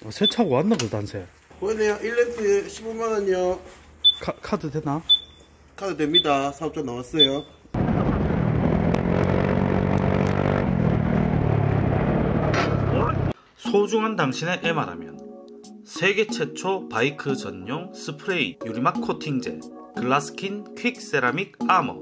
새 차고 왔나 그 단세. 보이네요. 1렌트 15만원이요. 카드 되나? 카드 됩니다. 사업자 나왔어요. 소중한 당신의 에마라면 세계 최초 바이크 전용 스프레이 유리막 코팅제 글라스킨 퀵 세라믹 아머.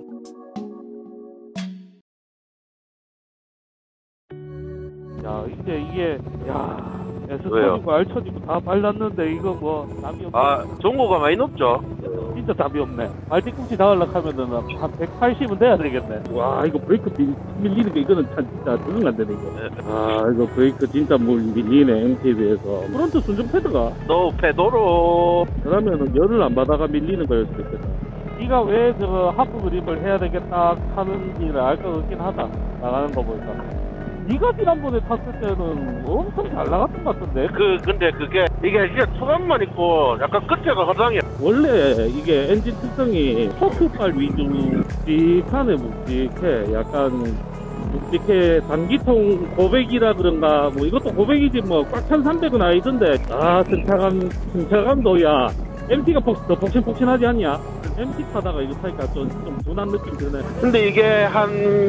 야 이게 왜요? S터지고 R터지고 다 발랐는데 이거 뭐 답이 없네. 아, 정보가 많이 높죠? 진짜 답이 없네. 발뒤꿈치 닿으려면은 한 180은 돼야 되겠네. 와 이거 브레이크 밀리는 게 이거는 진짜 적응 안 되네 이거. 아 이거 브레이크 진짜 밀리네 MTB에서. 프론트 순정 패드가 너 페도로. 그러면은 열을 안 받아가 밀리는 거일 수도 있겠다. 네가 왜 저거 하프 그립을 해야 되겠다 하는지를 알 것 같긴 하다. 나가는 거 보니까. 네가 지난번에 탔을 때는 엄청 잘 나갔던 것 같은데. 근데 이게 진짜 초반만 있고 약간 끝에가 화장이야. 원래 이게 엔진 특성이 토크발 위주 묵직하네. 묵직해. 약간 묵직해. 단기통 고백이라 그런가. 뭐 이것도 고백이지 뭐 꽉 찬 300은 아니던데. 아 승차감도 야 MT가 더 폭신폭신하지 않냐? MT 타다가 이거 타니까 좀 둔한 느낌 드네. 근데 이게 한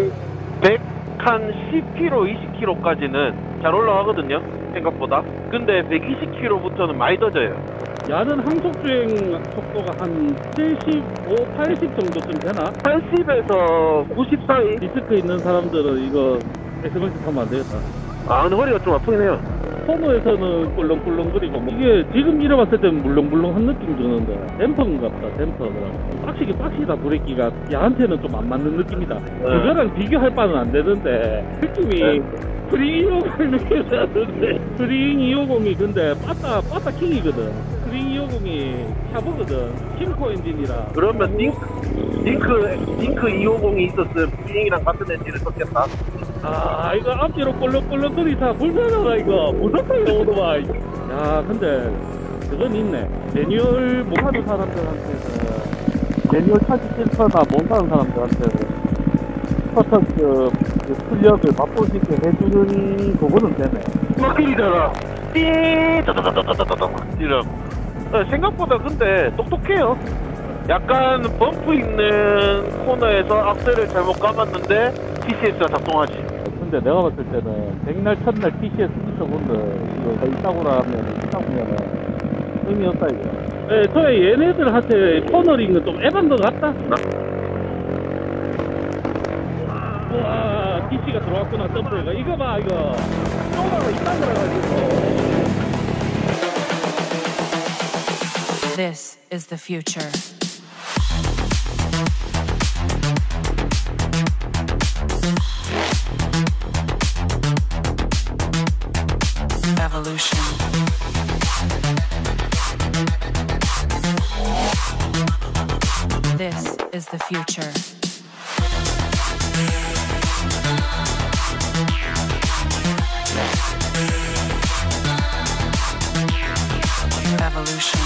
10km, 20km까지는 잘 올라가거든요, 생각보다. 근데 120km부터는 많이 떠져요. 야는 항속주행 속도가 한 75, 80 정도쯤 되나? 80에서 90 사이? 디스크 있는 사람들은 이거 SMS 타면 안 되겠다. 아, 근데 허리가 좀 아프긴 해요. 코너에서는 꿀렁꿀렁거리고 이게 지금 밀어봤을 때는 물렁물렁한 느낌 주는데 댐퍼인가 보다. 댐퍼더라고. 빡시다. 브레이크가 야한테는 좀 안 맞는 느낌이다. 그거랑 비교할 바는 안 되는데 느낌이 스프링 250 느낌이 나는데 스프링 250이 근데 빠따 킹이거든. 스프링 250이 샤브거든. 심코 엔진이라. 그러면 링크 250이 있었으면 비행이랑 같은 엔진을 썼겠다. 아 이거 앞뒤로 꼴렁꼴렁거리 다 불편하다 이거. 무섭다 이거 오토바이. 야 근데 그건 있네. 매뉴얼 못 하는 사람들한테는 매뉴얼 타기 싫거나 못 하는 사람들한테는 스타터 그 출력을 맛볼 수 있게 해주는 그거는 되네. 막히잖아. 이런. 생각보다 근데 똑똑해요. 약간 범프 있는 코너에서 악셀을 잘못 감았는데 TCS가 작동하지. 근데 내가 봤을 때는 백날 첫날 TCS 스피커분들 이거 있다고라면 의미 없다 이거. 네, 저희 얘네들한테 코너링은 좀 에반 것 같다. 우와, DC가 들어왔구나. 점프가 이거 봐 이거. 쏘가가 이딴 거라가지고. This is the future. Evolution. This is the future. Evolution.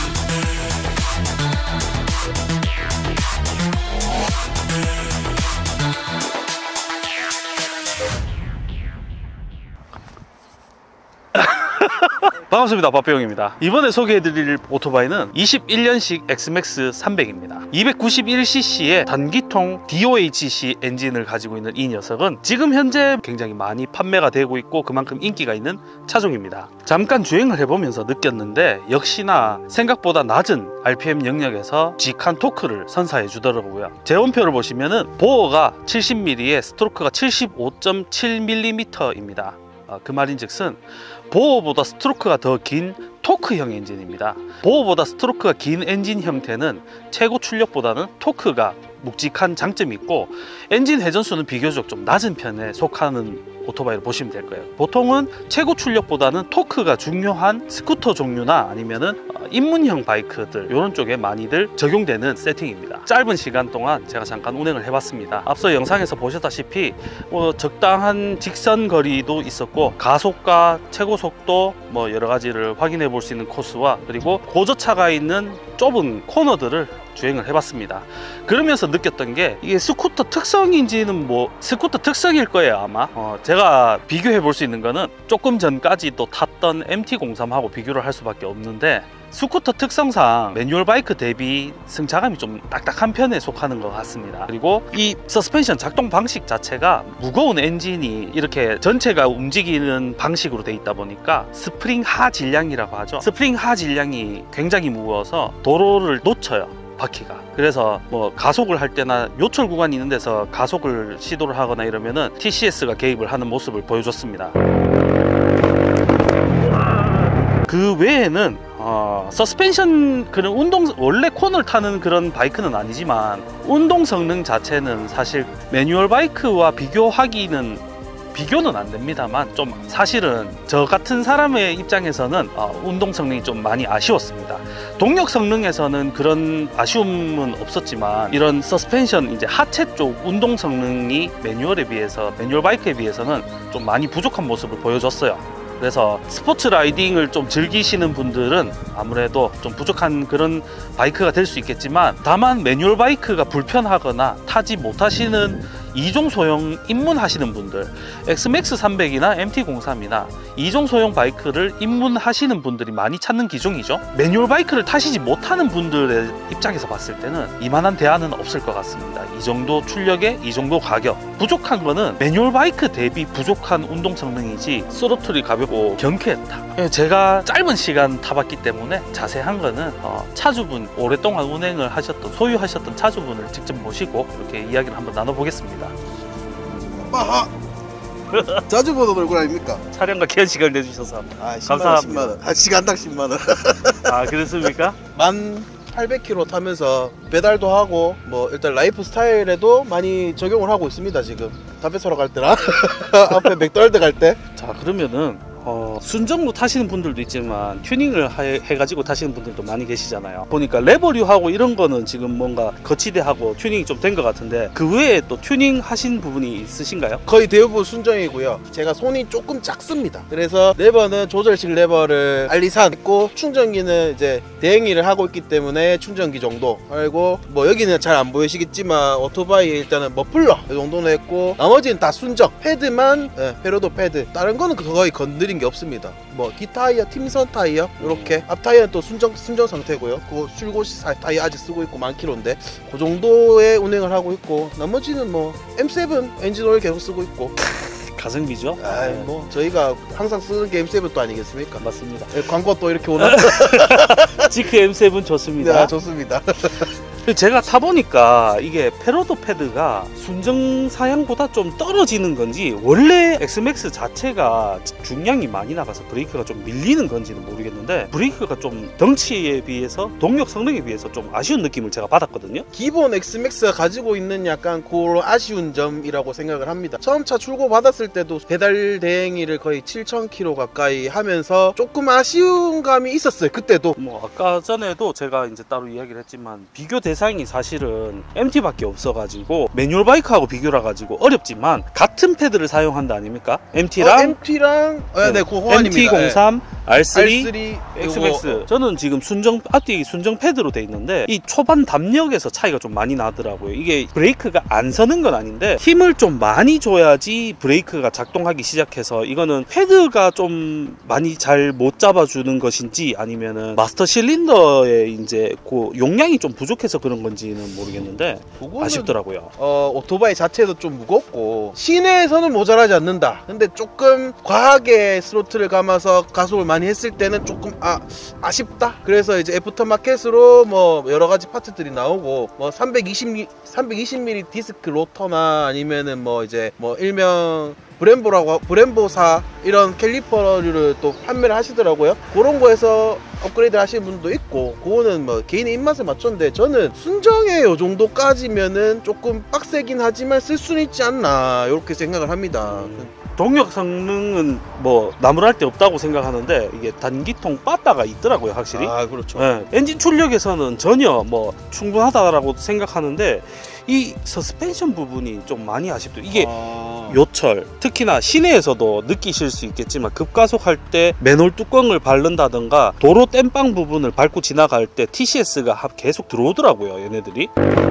반갑습니다. 박배용입니다. 이번에 소개해드릴 오토바이는 21년식 엑스맥스 300입니다. 291cc의 단기통 DOHC 엔진을 가지고 있는 이 녀석은 지금 현재 굉장히 많이 판매가 되고 있고 그만큼 인기가 있는 차종입니다. 잠깐 주행을 해보면서 느꼈는데 역시나 생각보다 낮은 RPM 영역에서 직한 토크를 선사해 주더라고요. 제원표를 보시면은 보어가 70mm에 스트로크가 75.7mm입니다. 그 말인즉슨 보어보다 스트로크가 더 긴 토크형 엔진입니다. 보어보다 스트로크가 긴 엔진 형태는 최고 출력보다는 토크가 묵직한 장점이 있고 엔진 회전수는 비교적 좀 낮은 편에 속하는 오토바이로 보시면 될 거예요. 보통은 최고 출력보다는 토크가 중요한 스쿠터 종류나 아니면은 입문형 바이크들 이런 쪽에 많이들 적용되는 세팅입니다. 짧은 시간 동안 제가 잠깐 운행을 해봤습니다. 앞서 영상에서 보셨다시피 적당한 직선 거리도 있었고 가속과 최고 속도 여러 가지를 확인해 볼 수 있는 코스와 그리고 고저차가 있는 좁은 코너들을 주행을 해봤습니다. 그러면서 느꼈던 게 이게 스쿠터 특성인지는 뭐 스쿠터 특성일 거예요 아마. 제가 비교해 볼 수 있는 거는 조금 전까지도 탔던 MT-03하고 비교를 할 수밖에 없는데, 스쿠터 특성상 매뉴얼 바이크 대비 승차감이 좀 딱딱한 편에 속하는 것 같습니다. 그리고 이 서스펜션 작동 방식 자체가 무거운 엔진이 이렇게 전체가 움직이는 방식으로 돼 있다 보니까 스프링 하 질량이라고 하죠. 스프링 하 질량이 굉장히 무거워서 도로를 놓쳐요, 바퀴가. 그래서 뭐 가속을 할 때나 요철 구간이 있는 데서 가속을 시도를 하거나 이러면은 TCS가 개입을 하는 모습을 보여줬습니다. 그 외에는 서스펜션, 그런 원래 코너를 타는 그런 바이크는 아니지만 운동 성능 자체는 사실 매뉴얼 바이크와 비교는 안 됩니다만, 좀 사실은 저 같은 사람의 입장에서는 운동 성능이 좀 많이 아쉬웠습니다. 동력 성능에서는 그런 아쉬움은 없었지만, 이런 서스펜션 이제 하체 쪽 운동 성능이 매뉴얼 바이크에 비해서는 좀 많이 부족한 모습을 보여줬어요. 그래서 스포츠 라이딩을 좀 즐기시는 분들은 아무래도 좀 부족한 그런 바이크가 될 수 있겠지만, 다만 매뉴얼 바이크가 불편하거나 타지 못하시는 2종 소형 입문하시는 분들, XMAX 300이나 MT-03이나 2종 소형 바이크를 입문하시는 분들이 많이 찾는 기종이죠. 매뉴얼 바이크를 타시지 못하는 분들의 입장에서 봤을 때는 이만한 대안은 없을 것 같습니다. 이 정도 출력에 이 정도 가격, 부족한 거는 매뉴얼 바이크 대비 부족한 운동 성능이지 스로틀이 가볍고 경쾌했다. 제가 짧은 시간 타봤기 때문에 자세한 거는 차주분, 오랫동안 운행을 하셨던, 소유하셨던 차주분을 직접 모시고 이렇게 이야기를 한번 나눠보겠습니다. 아하! 자주 보던 얼굴 아닙니까? 촬영과 귀한 시간을 내주셔서 감사합니다. 10만원. 시간당 10만원. 아, 그렇습니까? 1800km 타면서 배달도 하고, 뭐 일단 라이프 스타일에도 많이 적용을 하고 있습니다. 지금 담배 사러 갈 때나 앞에 맥도날드 갈 때. 자, 그러면은 순정로 타시는 분들도 있지만 튜닝을 해가지고 타시는 분들도 많이 계시잖아요. 보니까 레버류하고 이런 거는 지금 뭔가 거치대하고 튜닝이 좀 된 것 같은데, 그 외에 또 튜닝 하신 부분이 있으신가요? 거의 대부분 순정이고요. 제가 손이 조금 작습니다. 그래서 레버는 조절식 레버를 알리산 했고, 충전기는 이제 대행이를 하고 있기 때문에 충전기 정도 알고, 뭐 여기는 잘 안 보이시겠지만 오토바이 일단은 머플러 이 정도는 했고, 나머지는 다 순정. 패드만 페로도 패드, 다른 거는 거의 건드린 게 없습니다. 뭐 뒷타이어, 팀선 타이어 이렇게, 앞 타이어는 또 순정 상태고요. 그거 출고시 타이어 아직 쓰고 있고 만 킬로인데 그 정도의 운행을 하고 있고, 나머지는 뭐 M7 엔진 오일 계속 쓰고 있고. 가성비죠? 뭐 저희가 항상 쓰는 게 M7 또 아니겠습니까? 맞습니다. 광고 또 이렇게 오나? 지크 M7 좋습니다. 네, 좋습니다. 제가 타보니까 이게 페로도 패드가 순정 사양보다 좀 떨어지는 건지, 원래 XMAX 자체가 중량이 많이 나가서 브레이크가 좀 밀리는 건지는 모르겠는데, 브레이크가 좀 덩치에 비해서, 동력 성능에 비해서 좀 아쉬운 느낌을 제가 받았거든요. 기본 XMAX가 가지고 있는 약간 그런 아쉬운 점이라고 생각을 합니다. 처음 차 출고 받았을 때도 배달 대행이를 거의 7,000km 가까이 하면서 조금 아쉬운 감이 있었어요. 그때도 뭐 아까 전에도 제가 이제 따로 이야기를 했지만, 비교 대상이 사실은 MT밖에 없어가지고 매뉴얼 바이크하고 비교를 해가지고 어렵지만, 같은 패드를 사용한다 아닙니까? MT랑 네, 고호환입니다. MT-03, R3, R3, XMAX. 저는 지금 앞뒤 순정 패드로 돼 있는데, 이 초반 담력에서 차이가 좀 많이 나더라고요. 이게 브레이크가 안 서는 건 아닌데 힘을 좀 많이 줘야지 브레이크가 작동하기 시작해서, 이거는 패드가 좀 많이 잘 못 잡아주는 것인지, 아니면은 마스터 실린더에 이제 그 용량이 좀 부족해서 그런 건지는 모르겠는데 아쉽더라고요. 오토바이 자체도 좀 무겁고 시내에서는 모자라지 않는다. 근데 조금 과하게 스로틀을 감아서 가속을 많이 했을 때는 조금 아쉽다. 그래서 이제 애프터마켓으로 뭐 여러 가지 파트들이 나오고, 뭐 320mm 디스크 로터나 아니면은 뭐 이제 뭐 일명 브렘보사 이런 캘리퍼를 또 판매를 하시더라고요. 그런 거에서 업그레이드 하시는 분도 있고, 그거는 뭐 개인의 입맛에 맞췄는데, 저는 순정에 요 정도까지면은 조금 빡세긴 하지만 쓸 수는 있지 않나, 이렇게 생각을 합니다. 동력 성능은 뭐 나무랄 데 없다고 생각하는데, 이게 단기통 빠따가 있더라고요, 확실히. 그렇죠. 네, 엔진 출력에서는 전혀 뭐 충분하다라고 생각하는데, 이 서스펜션 부분이 좀 많이 아쉽더라고요. 이게 요철, 특히나 시내에서도 느끼실 수 있겠지만 급가속할 때 맨홀 뚜껑을 밟는다든가 도로 땜빵 부분을 밟고 지나갈 때 TCS가 계속 들어오더라고요, 얘네들이.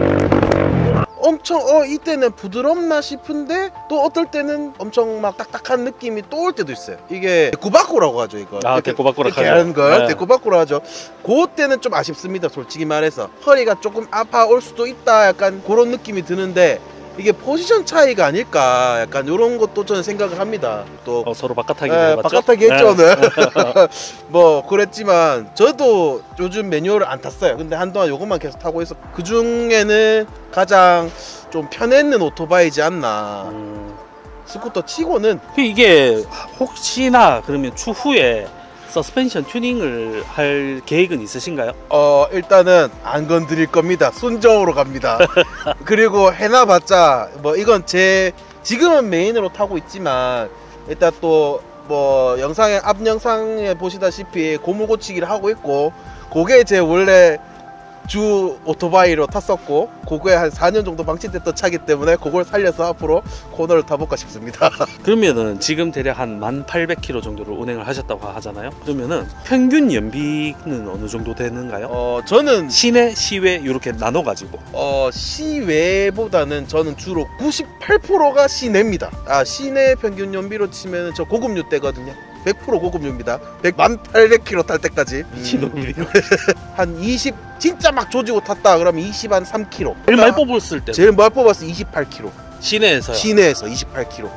엄청 이때는 부드럽나 싶은데 또 어떨 때는 엄청 막 딱딱한 느낌이 또 올 때도 있어요. 이게 데쿠바쿠라고 하죠, 이거. 데쿠바쿠라고 이렇게 하는 걸 데쿠바쿠라 하죠. 그때는 좀 아쉽습니다, 솔직히 말해서. 허리가 조금 아파올 수도 있다, 약간 그런 느낌이 드는데 이게 포지션 차이가 아닐까, 약간 이런 것도 저는 생각을 합니다. 또 서로 바깥하기 해봤죠? 바깥하기 했죠, 오늘. 뭐 그랬지만 저도 요즘 매뉴얼을 안 탔어요. 근데 한동안 요것만 계속 타고 있어. 그 중에는 가장 좀 편했는 오토바이지 않나. 스쿠터 치고는. 이게 혹시나 그러면 추후에 서스펜션 튜닝을 할 계획은 있으신가요? 일단은 안 건드릴 겁니다. 순정으로 갑니다. 그리고 해놔봤자 뭐 이건 제 지금은 메인으로 타고 있지만 일단 또 뭐 앞 영상에 보시다시피 고무 고치기를 하고 있고, 그게 제 원래 주 오토바이로 탔었고, 그거에 한 4년 정도 방치됐던 차기 때문에 그걸 살려서 앞으로 코너를 타볼까 싶습니다. 그러면은 지금 대략 한 1800km 정도를 운행을 하셨다고 하잖아요. 그러면은 평균 연비는 어느 정도 되는가요? 저는 시내, 시외 이렇게 나눠가지고 시외보다는 저는 주로 98%가 시내입니다. 시내 평균 연비로 치면 저 고급류 때거든요. 100% 고급류입니다. 1800km 탈 때까지. 미친놈이네. 한 20, 진짜 막 조지고 탔다 그러면 20 한 3km. 제일 많이 뽑았을 때 제일 많이 뽑았을 때 28km. 시내에서요? 시내에서 28km.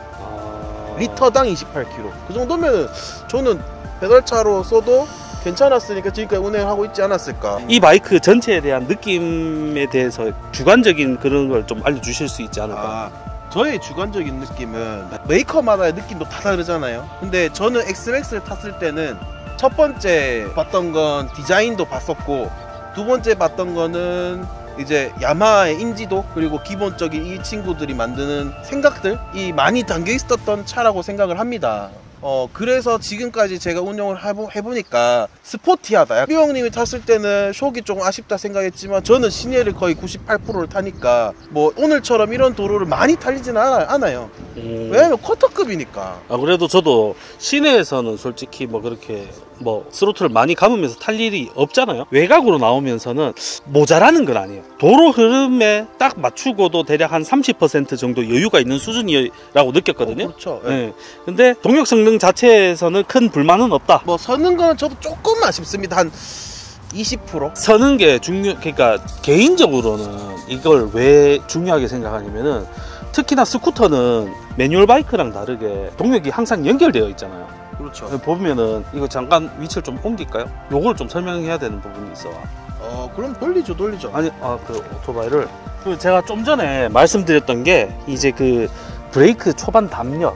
리터당 28km. 그 정도면 저는 배달차로 써도 괜찮았으니까 지금까지 운행하고 있지 않았을까. 이 바이크 전체에 대한 느낌에 대해서 주관적인 그런 걸 좀 알려주실 수 있지 않을까? 저의 주관적인 느낌은 메이커마다의 느낌도 다 다르잖아요. 근데 저는 XMAX를 탔을 때는 첫 번째 봤던 건 디자인도 봤었고, 두 번째 봤던 거는 이제 야마하의 인지도, 그리고 기본적인 이 친구들이 만드는 생각들이 많이 담겨 있었던 차라고 생각을 합니다. 그래서 지금까지 제가 운영을 해보니까 스포티하다. 삐 형님이 탔을 때는 ሾ기 조금 아쉽다 생각했지만 저는 시내를 거의 98%를 타니까 뭐 오늘처럼 이런 도로를 많이 달리지는 않아요. 왜냐면 쿼터급이니까. 그래도 저도 시내에서는 솔직히 뭐 그렇게 뭐 스로틀을 많이 감으면서 탈 일이 없잖아요. 외곽으로 나오면서는 모자라는 건 아니에요. 도로 흐름에 딱 맞추고도 대략 한 30% 정도 여유가 있는 수준이라고 느꼈거든요. 그렇죠. 네. 근데 동력 성능 자체에서는 큰 불만은 없다. 뭐 서는 거는 저도 조금 아쉽습니다. 한 20%? 서는 게 그러니까 개인적으로는 이걸 왜 중요하게 생각하냐면은, 특히나 스쿠터는 매뉴얼 바이크랑 다르게 동력이 항상 연결되어 있잖아요. 그렇죠. 보면은 이거 잠깐 위치를 좀 옮길까요? 요걸 좀 설명해야 되는 부분이 있어. 그럼 돌리죠. 아니, 그 오토바이를 제가 좀 전에 말씀드렸던 게 이제 그 브레이크 초반 담력,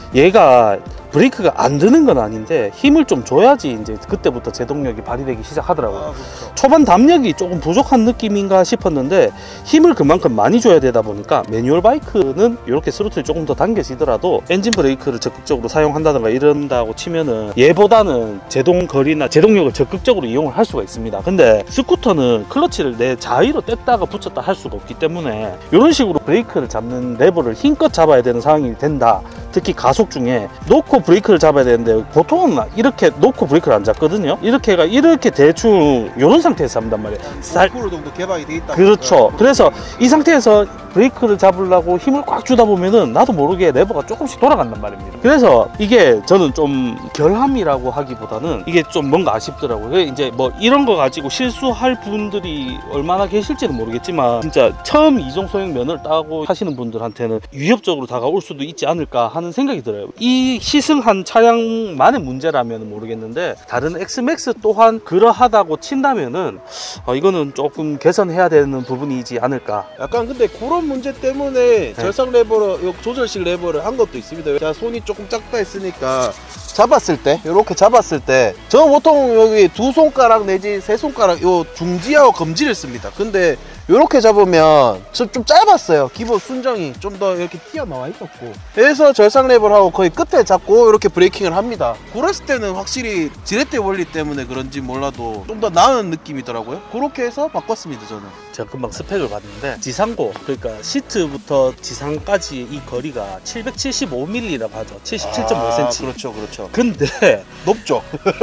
얘가 브레이크가 안 드는 건 아닌데 힘을 좀 줘야지 이제 그때부터 제동력이 발휘되기 시작하더라고요. 그렇죠. 초반 담력이 조금 부족한 느낌인가 싶었는데 힘을 그만큼 많이 줘야 되다 보니까 매뉴얼 바이크는 이렇게 스로틀이 조금 더 당겨지더라도 엔진 브레이크를 적극적으로 사용한다든가 이런다고 치면은 얘보다는 제동 거리나 제동력을 적극적으로 이용을 할 수가 있습니다. 근데 스쿠터는 클러치를 내 자위로 뗐다가 붙였다 할 수가 없기 때문에 이런 식으로 브레이크를 잡는 레버를 힘껏 잡아야 되는 상황이 된다. 특히 가속 중에 놓고 브레이크를 잡아야 되는데 보통은 이렇게 놓고 브레이크를 안 잡거든요. 이렇게 대충 이런 상태에서 잡는단 말이에요. 5% 정도 개방이 돼 있다. 그렇죠. 그래서 이 상태에서 브레이크를 잡으려고 힘을 꽉 주다 보면은 나도 모르게 레버가 조금씩 돌아간단 말입니다. 그래서 이게 저는 좀 결함이라고 하기보다는 이게 좀 뭔가 아쉽더라고요. 이제 뭐 이런 거 가지고 실수할 분들이 얼마나 계실지는 모르겠지만 진짜 처음 이종 소형 면허를 따고 하시는 분들한테는 위협적으로 다가올 수도 있지 않을까 하는 생각이 들어요. 이 시승한 차량만의 문제라면 모르겠는데 다른 XMAX 또한 그러하다고 친다면은 이거는 조금 개선해야 되는 부분이지 않을까. 약간 근데 그런 문제 때문에 절삭 레버로 조절식 레버를 한 것도 있습니다. 제가 손이 조금 작다 했으니까 잡았을 때 이렇게 잡았을 때 저는 보통 여기 두 손가락 내지 세 손가락 요 중지하고 검지를 씁니다. 근데 이렇게 잡으면 좀 짧았어요. 기본 순정이 좀 더 이렇게 튀어나와 있었고, 그래서 절삭 레버를 하고 거의 끝에 잡고 이렇게 브레이킹을 합니다. 그랬을 때는 확실히 지렛대 원리 때문에 그런지 몰라도 좀 더 나은 느낌이더라고요. 그렇게 해서 바꿨습니다. 저는 제가 금방 스펙을 봤는데 지상고, 그러니까 시트부터 지상까지 이 거리가 775mm라고 하죠. 77.5cm. 그렇죠, 그렇죠. 근데 높죠.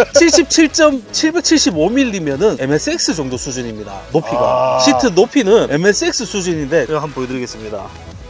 775mm면은 MSX 정도 수준입니다. 높이가. 시트 높이는 MSX 수준인데 제가 한번 보여드리겠습니다.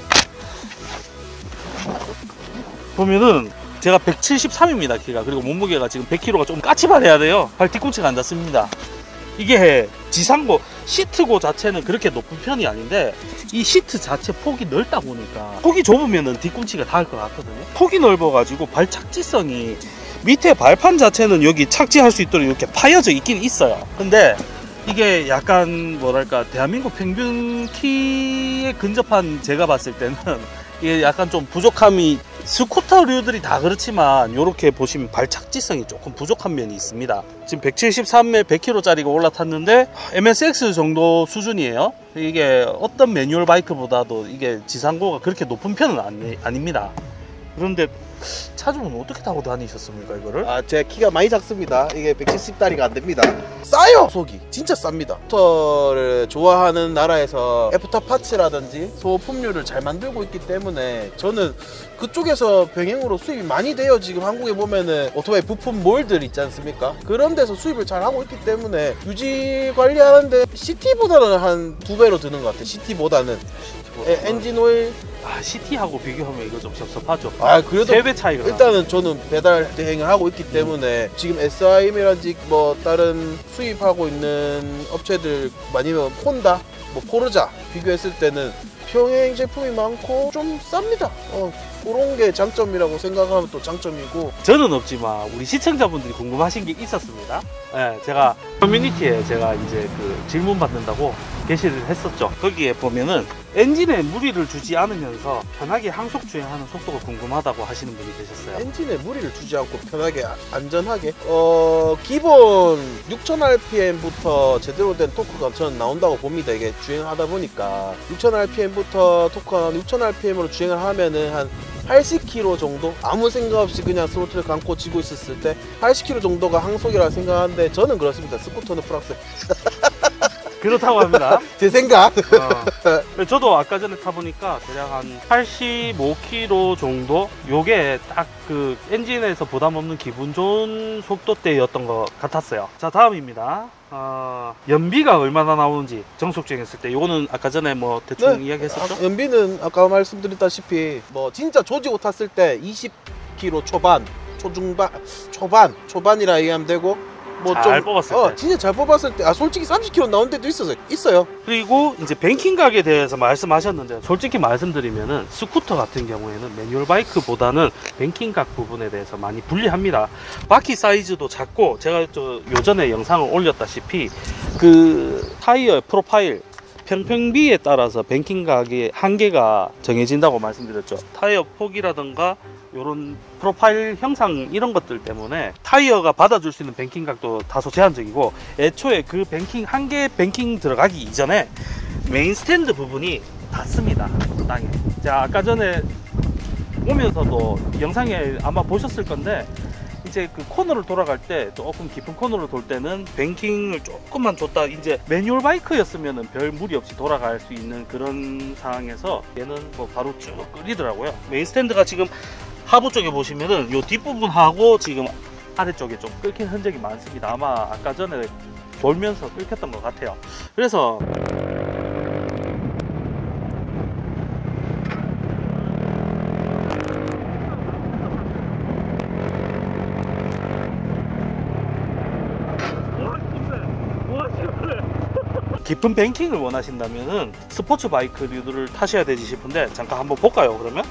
보면은 제가 173입니다 키가. 그리고 몸무게가 지금 100kg가 좀 까치발해야 돼요. 발 뒤꿈치가 안 닿습니다. 이게 지상고 시트고 자체는 그렇게 높은 편이 아닌데 이 시트 자체 폭이 넓다 보니까 폭이 좁으면은 뒤꿈치가 닿을 것 같거든요. 폭이 넓어 가지고 발 착지성이, 밑에 발판 자체는 여기 착지할 수 있도록 이렇게 파여져 있긴 있어요. 근데 이게 약간 뭐랄까 대한민국 평균 키에 근접한, 제가 봤을 때는 이게 약간 좀 부족함이, 스쿠터류들이 다 그렇지만 이렇게 보시면 발 착지성이 조금 부족한 면이 있습니다. 지금 173에 100kg짜리가 올라탔는데 MSX 정도 수준이에요. 이게 어떤 매뉴얼 바이크보다도 이게 지상고가 그렇게 높은 편은 아닙니다. 그런데 차주분 어떻게 타고 다니셨습니까 이거를? 제 키가 많이 작습니다. 이게 170다리가 안 됩니다. 싸요! 속이 진짜 쌉니다. 스쿠터를 좋아하는 나라에서 애프터 파츠라든지 소품류를 잘 만들고 있기 때문에 저는 그쪽에서 병행으로 수입이 많이 돼요. 지금 한국에 보면은 오토바이 부품 몰들 있지 않습니까? 그런 데서 수입을 잘 하고 있기 때문에 유지 관리하는데 CT보다는 한 2배로 드는 것 같아요. CT보다는 엔진 오일. CT하고 비교하면 이거 좀 섭섭하죠. 그래도 3배 차이가. 일단은 저는 배달 대행을 하고 있기 때문에 지금 SIM이라든지 뭐 다른 수입하고 있는 업체들, 아니면 혼다, 뭐 포르자 비교했을 때는 평행 제품이 많고 좀 쌉니다. 그런 게 장점이라고 생각하면 또 장점이고. 저는 없지만 우리 시청자분들이 궁금하신 게 있었습니다. 네, 제가 커뮤니티에 제가 이제 그 질문 받는다고 게시를 했었죠. 거기에 보면은 엔진에 무리를 주지 않으면서 편하게 항속 주행하는 속도가 궁금하다고 하시는 분이 계셨어요. 엔진에 무리를 주지 않고 편하게 안전하게, 기본 6000rpm부터 제대로 된 토크가 저는 나온다고 봅니다. 이게 주행하다 보니까 6000rpm부터 토크가 6000rpm으로 주행을 하면은 한 80km 정도, 아무 생각 없이 그냥 스로틀을 감고 쥐고 있었을 때 80km 정도가 항속이라고 생각하는데 저는 그렇습니다. 스쿠터는 프랑스. 그렇다고 합니다. 제 생각. 저도 아까 전에 타보니까 대략 한 85km 정도, 요게 딱 그 엔진에서 부담 없는 기분 좋은 속도대였던 것 같았어요. 자, 다음입니다. 연비가 얼마나 나오는지 정속 주행했을 때, 요거는 아까 전에 뭐 대충 이야기했었죠? 연비는 아까 말씀드렸다시피 뭐 진짜 조지고 탔을 때 20km 초반, 초반이라 얘기하면 되고, 뭐 잘 뽑았을 때. 진짜 잘 뽑았을 때 솔직히 30km 나온 데도 있어요. 그리고 이제 뱅킹각에 대해서 말씀하셨는데, 솔직히 말씀드리면은 스쿠터 같은 경우에는 매뉴얼 바이크보다는 뱅킹각 부분에 대해서 많이 불리합니다. 바퀴 사이즈도 작고, 제가 요전에 영상을 올렸다시피 그 타이어 프로파일 평평비에 따라서 뱅킹각의 한계가 정해진다고 말씀드렸죠. 타이어 폭이라든가 이런 프로파일 형상, 이런 것들 때문에 타이어가 받아줄 수 있는 뱅킹각도 다소 제한적이고, 애초에 그 뱅킹, 한계 뱅킹 들어가기 이전에 메인 스탠드 부분이 닿습니다, 땅에. 자, 아까 전에 오면서도 영상에 아마 보셨을 건데, 이제 그 코너를 돌아갈 때, 조금 깊은 코너를 돌 때는 뱅킹을 조금만 줬다, 이제 매뉴얼 바이크였으면 별 무리 없이 돌아갈 수 있는 그런 상황에서 얘는 뭐 바로 쭉 끌리더라고요. 메인 스탠드가 지금 하부 쪽에 보시면은 요 뒷부분하고 지금 아래쪽에 좀 끊긴 흔적이 많습니다. 아마 아까 전에 돌면서 끊겼던 것 같아요. 그래서 깊은 뱅킹을 원하신다면은 스포츠 바이크류들을 타셔야 되지 싶은데, 잠깐 한번 볼까요? 그러면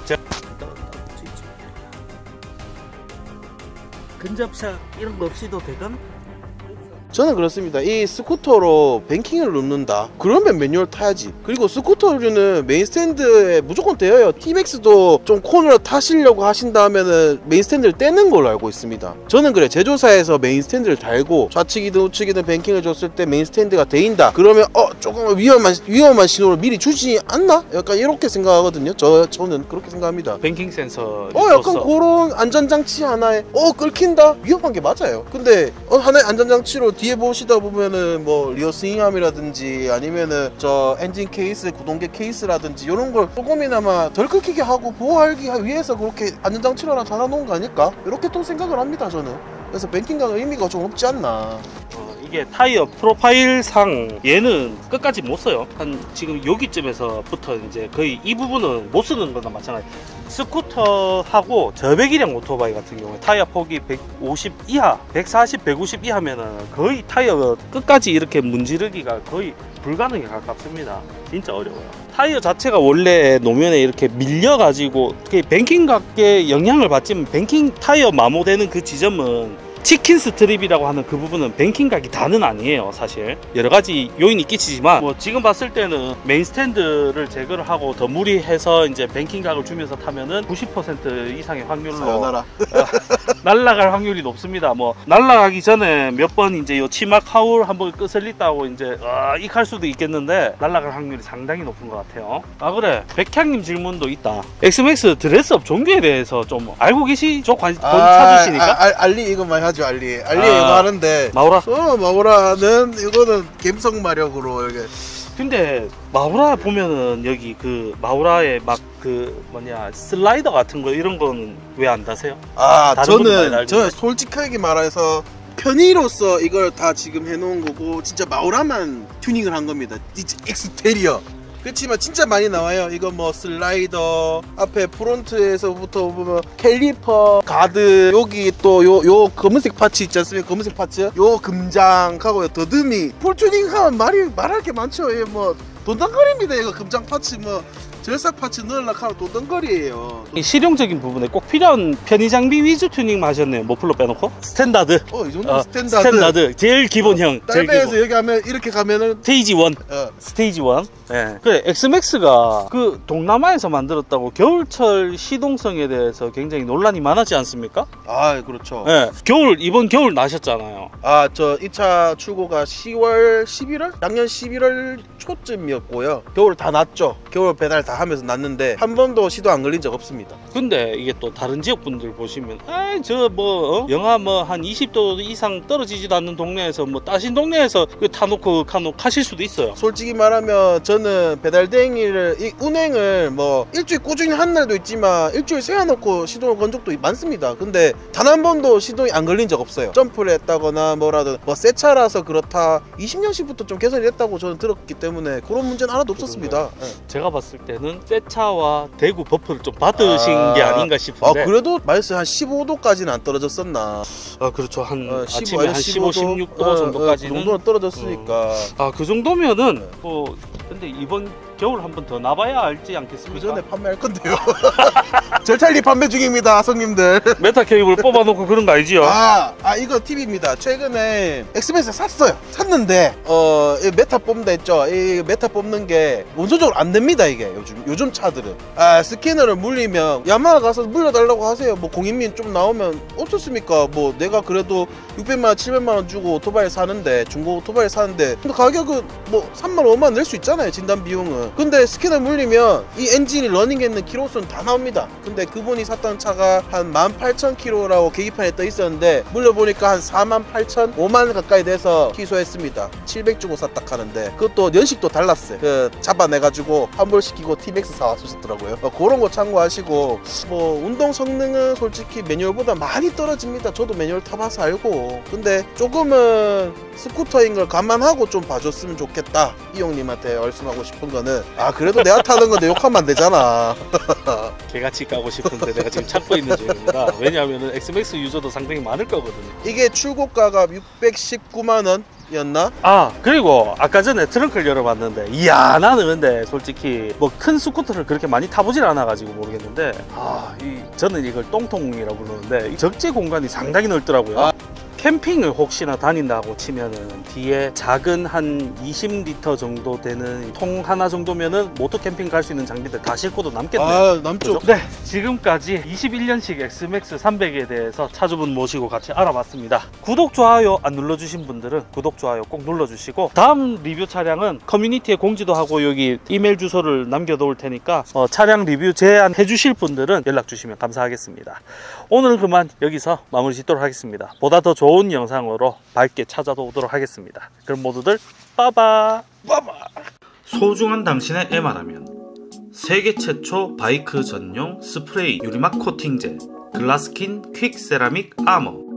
근접샷 이런 거 없이도 되건? 저는 그렇습니다. 이 스쿠터로 뱅킹을 넣는다, 그러면 매뉴얼 타야지. 그리고 스쿠터류는 메인 스탠드에 무조건 떼어요. T-Max도 좀 코너를 타시려고 하신다면은 메인 스탠드를 떼는 걸로 알고 있습니다. 저는 그래, 제조사에서 메인 스탠드를 달고 좌측이든 우측이든 뱅킹을 줬을 때 메인 스탠드가 데인다, 그러면 조금 위험한 신호를 미리 주지 않나? 약간 이렇게 생각하거든요. 저는 그렇게 생각합니다. 뱅킹 센서 약간 그런 안전장치 하나에 끌킨다? 위험한 게 맞아요. 근데 하나의 안전장치로 뒤에 보시다 보면은 뭐 리어 스윙암이라든지 아니면은 저 엔진 케이스, 구동계 케이스라든지 이런 걸 조금이나마 덜 긁히게 하고 보호하기 위해서 그렇게 안전장치를 하나 달아놓은 거 아닐까? 이렇게 또 생각을 합니다, 저는. 그래서 뱅킹강 의미가 좀 없지 않나. 이게 타이어 프로파일상 얘는 끝까지 못 써요. 한 지금 여기쯤에서부터 이제 거의 이 부분은 못 쓰는 거나 마찬가지. 스쿠터하고 저배기량 오토바이 같은 경우에 타이어 폭이 150 이하, 140, 150 이하면은 거의 타이어 끝까지 이렇게 문지르기가 거의 불가능에 가깝습니다. 진짜 어려워요. 타이어 자체가 원래 노면에 이렇게 밀려가지고 뱅킹각에 영향을 받지만 뱅킹 타이어 마모되는 그 지점은 치킨 스트립이라고 하는 그 부분은 뱅킹각이 다는 아니에요. 사실 여러 가지 요인이 끼치지만 뭐 지금 봤을 때는 메인 스탠드를 제거를 하고 더 무리해서 이제 뱅킹각을 주면서 타면은 90% 이상의 확률로 사요나라. 날아갈 확률이 높습니다. 뭐 날아가기 전에 몇 번 이제 요 치마 카울 한번 끄슬리다고 이제 익할 수도 있겠는데 날아갈 확률이 상당히 높은 것 같아요. 아 그래, 백향님 질문도 있다. 엑스맥스 드레스업 종류에 대해서 좀 알고 계시죠? 찾으시니까 알리 이거 많이 하죠. 알리 이거 하는데 마우라. 마우라는 이거는 갬성 마력으로 이렇게. 근데 마우라 보면은 여기 그 마우라에 막 그 뭐냐 슬라이더 같은 거 이런 건 왜 안 다세요? 저는 솔직하게 말해서 편의로서 이걸 다 지금 해놓은 거고 진짜 마우라만 튜닝을 한 겁니다. 진짜 엑스테리어. 그렇지만 진짜 많이 나와요. 이거 뭐 슬라이더, 앞에 프론트에서부터 보면 캘리퍼, 가드, 여기 또 요 검은색 파츠 있지 않습니까? 검은색 파츠, 요 금장하고 더듬이 풀 튜닝하면 말할 게 많죠. 이게 뭐 돈당거리입니다. 이거 금장 파츠 뭐 절삭 파츠 넣으려고 하면 돈덩거리예요. 실용적인 부분에 꼭 필요한 편의 장비 위주 튜닝 하셨네요. 모플러 빼놓고 스탠다드. 이 정도면 스탠다드. 제일 기본형. 딸배에서 여기 하면 이렇게 가면은 스테이지 1. 스테이지 1. 네. 그래, 엑스맥스가 그 동남아에서 만들었다고 겨울철 시동성에 대해서 굉장히 논란이 많았지 않습니까? 그렇죠. 네. 이번 겨울 나셨잖아요. 저 2차 출고가 10월, 11월? 작년 11월 초쯤이었고요. 겨울 다 났죠. 겨울 배달 다 하면서 났는데 한 번도 시도 안 걸린 적 없습니다. 근데 이게 또 다른 지역 분들 보시면 영하 뭐 한 20도 이상 떨어지지도 않는 동네에서 뭐 따신 동네에서 그 타놓고 가실 수도 있어요. 솔직히 말하면 저는 배달 대행을 운행을 뭐 일주일 꾸준히 한 날도 있지만 일주일 세워놓고 시동을 건 적도 많습니다. 근데 단 한 번도 시동이 안 걸린 적 없어요. 점프를 했다거나 뭐라든 뭐 새 차라서 그렇다 20년씩부터 좀 개선이 됐다고 저는 들었기 때문에 그런 문제는 하나도 없었습니다. 제가 봤을 때는 새 차와 대구 버프를 좀 받으신 게 아닌가 싶은데 그래도 마이너스 한 15도까지는 안 떨어졌었나. 그렇죠. 아침에 한 15, 16도 정도까지는 그 정도는 떨어졌으니까. 그 정도면은 근데 이번 겨울 한 번 더 나봐야 알지 않겠습니까? 그 전에 판매할 건데요. 절탈리 판매 중입니다, 손님들. 메타 케이블 뽑아놓고 그런 거 알지요? 이거 팁입니다. 최근에 엑스맥스 샀는데 메타 뽑는다 했죠. 이 메타 뽑는 게 원초적으로 안 됩니다. 이게 요즘 차들은 스캐너를 물리면 야마하 가서 물려달라고 하세요. 뭐 공인민 좀 나오면 어떻습니까? 뭐 내가 그래도 600만원 700만원 주고 오토바이 사는데 중고 오토바이 사는데 근데 가격은 뭐 3만 5만 낼 수 있잖아요. 진단 비용은. 근데 스캐너 물리면 이 엔진이 러닝에 있는 키로수는 다 나옵니다. 근데 그분이 샀던 차가 한 18,000km라고 계기판에 떠 있었는데 물려보니까 한 48,000, 5만 가까이 돼서 취소했습니다. 700 주고 샀다 하는데 그것도 연식도 달랐어요. 잡아내가지고 환불시키고 T-Max 사왔었더라고요. 그런 거 참고하시고 뭐 운동 성능은 솔직히 매뉴얼보다 많이 떨어집니다. 저도 매뉴얼 타봐서 알고. 근데 조금은 스쿠터인 걸 감안하고 좀 봐줬으면 좋겠다. 이 형님한테 말씀하고 싶은 거는 그래도 내가 타는 건데 욕하면 안 되잖아. 개같이 까고 싶은데 내가 지금 찾고 있는 중입니다. 왜냐하면 엑스맥스 유저도 상당히 많을 거거든요. 이게 출고가가 619만원 였나? 그리고 아까 전에 트렁크를 열어봤는데 나는 근데 솔직히 뭐 큰 스쿠터를 그렇게 많이 타보질 않아가지고 모르겠는데 저는 이걸 똥통이라고 부르는데 적재 공간이 상당히 넓더라고요. 캠핑을 혹시나 다닌다고 치면은 뒤에 작은 한 20리터 정도 되는 통 하나 정도면은 모터 캠핑 갈 수 있는 장비들 다 싣고도 남겠네요. 남죠. 네, 지금까지 21년식 엑스맥스 300에 대해서 차주분 모시고 같이 알아봤습니다. 구독, 좋아요 안 눌러주신 분들은 구독, 좋아요 꼭 눌러주시고, 다음 리뷰 차량은 커뮤니티에 공지도 하고 여기 이메일 주소를 남겨놓을 테니까 차량 리뷰 제안해 주실 분들은 연락 주시면 감사하겠습니다. 오늘은 그만 여기서 마무리 짓도록 하겠습니다. 보다 더 좋은 영상으로 밝게 찾아오도록 하겠습니다. 그럼 모두들 빠바. 소중한 당신의 MR라면 세계 최초 바이크 전용 스프레이 유리막 코팅제 글라스킨 퀵 세라믹 아머.